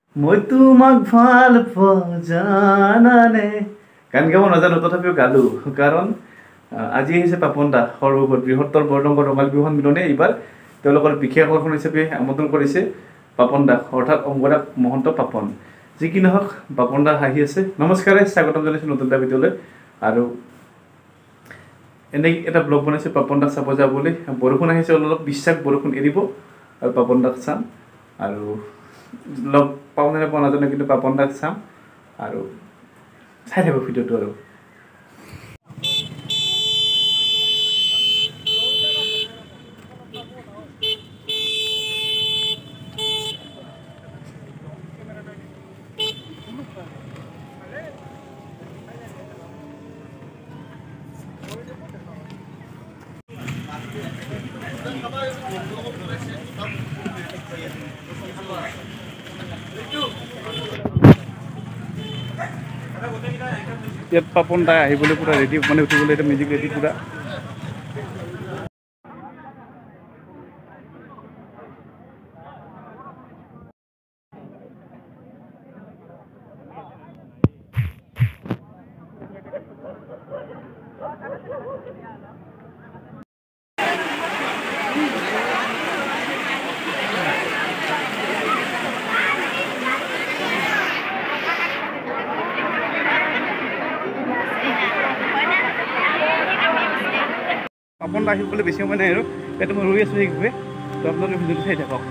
মই তোমাক ভাল পাওঁ জানানে গান গাব নাজানো তথাপিও গালো কাৰণ আজি আহিছে পাপন দা সৰ্ববৃহৎ বৃহত্তৰ বৰডংগৰ ৰঙাল বিহু সন্মিলনে এইবাৰ তেওঁলোকৰ বিশেষ আকৰ্ষণ হিচাপে আমন্ত্ৰণ কৰিছে পাপন দা অৰ্থাৎ অংগৰাগ মহন্ত পাপন যি কি নহওক পাপন দা আহি আছে নমস্কাৰে স্বাগতম জনাইছো নতুন এটা ভিডিঅ'লৈ আৰু এনেই এটা ব্লগ বনাইছে পাপন দাক চাব যাব বুলি বৰষুণ আহিছে অলপ বিশ্বাস বৰষুণ এৰিব আৰু পাপন দাক চাম আৰু লগ পাওঁ নে নাপাওঁ নাজানো কিন্তু পাপন দাক চাম আৰু চাই থাকোঁ ভিডিঅ'টো আৰু ইয়াত পাপন দা আহিবলৈ পুৰা ৰেডি মানে উঠিবলৈ এটা মিউজিক ৰেডি পুৰা পাপন দা আহিবলৈ বেছি সময় নাই আৰু ইয়াতে মই ৰৈ আছোঁ সেইভাৱে তো আপোনালোকে ভিডিঅ'টো চাই থাকক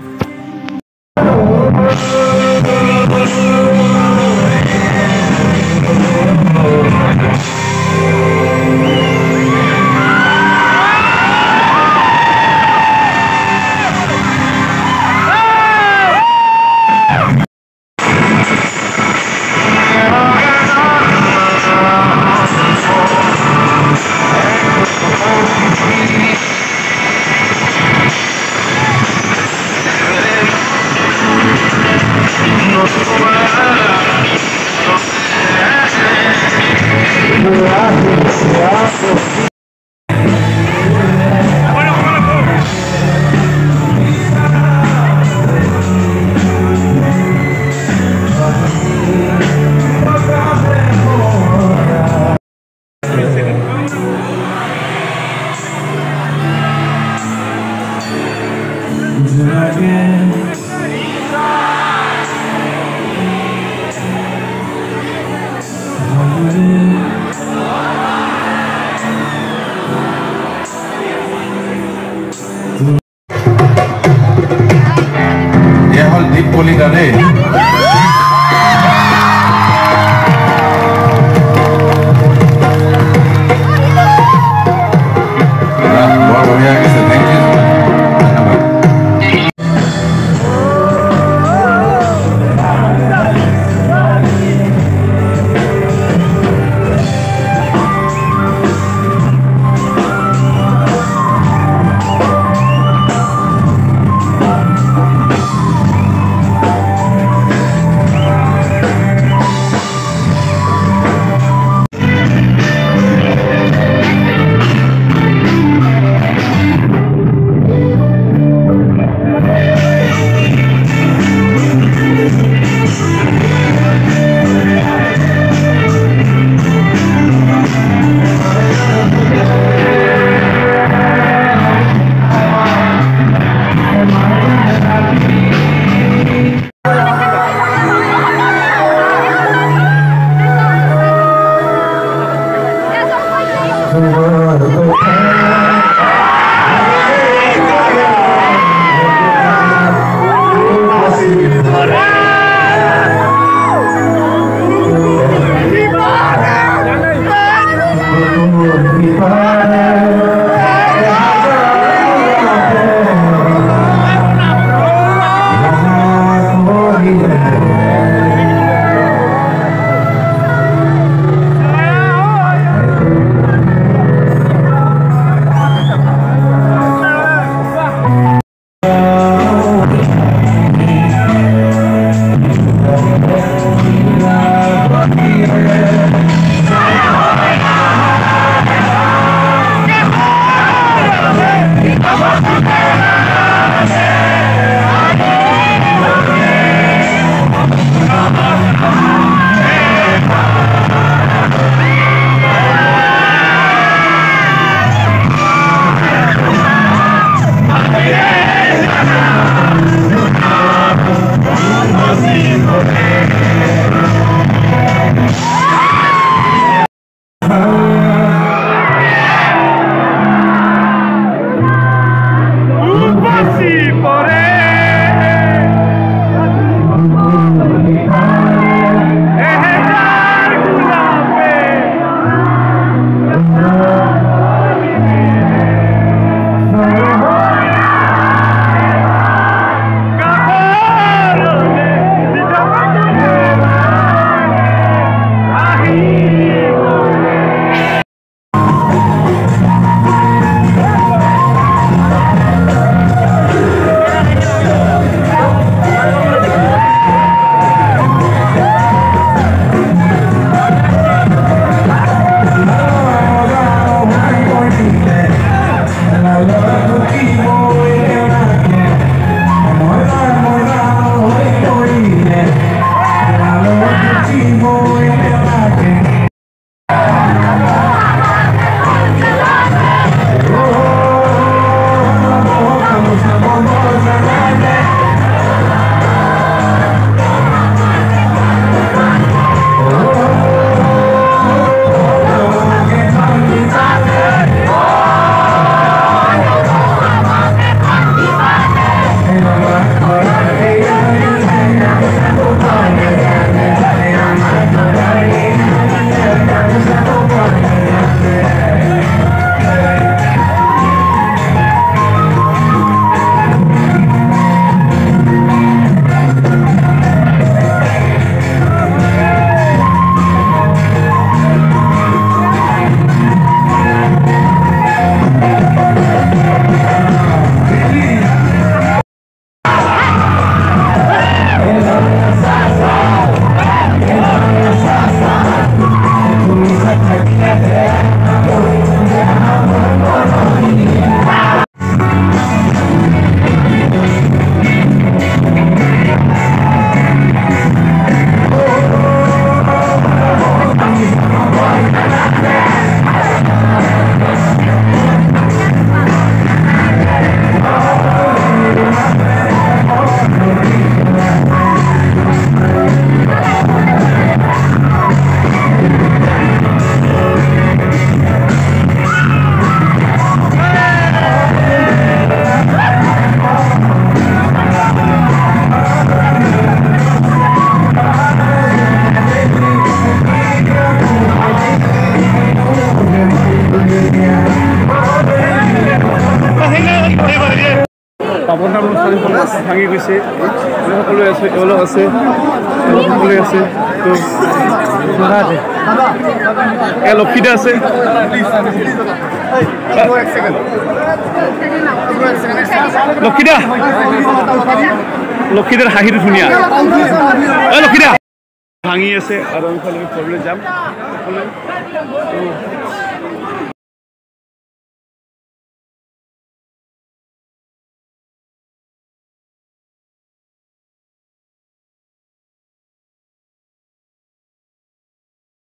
ये हल दीप कलिता दे बहुत बढ़िया कैसे थैंक यू অনুষ্ঠান ভাঙি গৈছে সকলোৱে আছে এওঁলোক আছে সকলোৱে আছে তো এ লক্ষিতা আছে লক্ষিতা লক্ষিতাৰ হাঁহিটো ধুনীয়া লক্ষিতা ভাঙি আছে আৰু আমি ঘৰলৈ যাম সকলোৱে